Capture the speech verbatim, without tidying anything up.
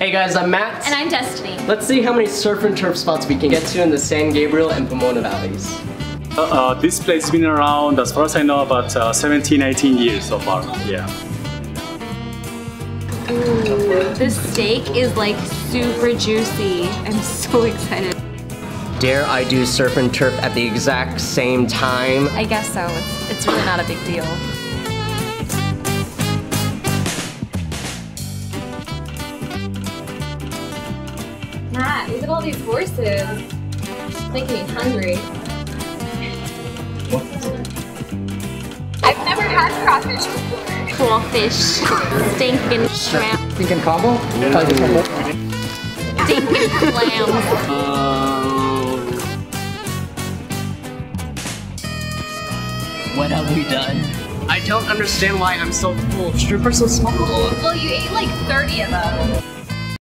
Hey guys, I'm Matt. And I'm Destiny. Let's see how many surf and turf spots we can get to in the San Gabriel and Pomona valleys. Uh, uh, this place has been around, as far as I know, about uh, seventeen, eighteen years so far. Yeah. Ooh, this steak is like super juicy. I'm so excited. Dare I do surf and turf at the exact same time? I guess so. It's, it's really not a big deal. Matt, look at all these horses. It's making me hungry. What? I've never had crawfish before. Crawfish, stinking shrimp. Stinking combo? Stinking clams. What have we done? I don't understand why I'm so full. Shrimp are so small. Well, you ate like thirty of them.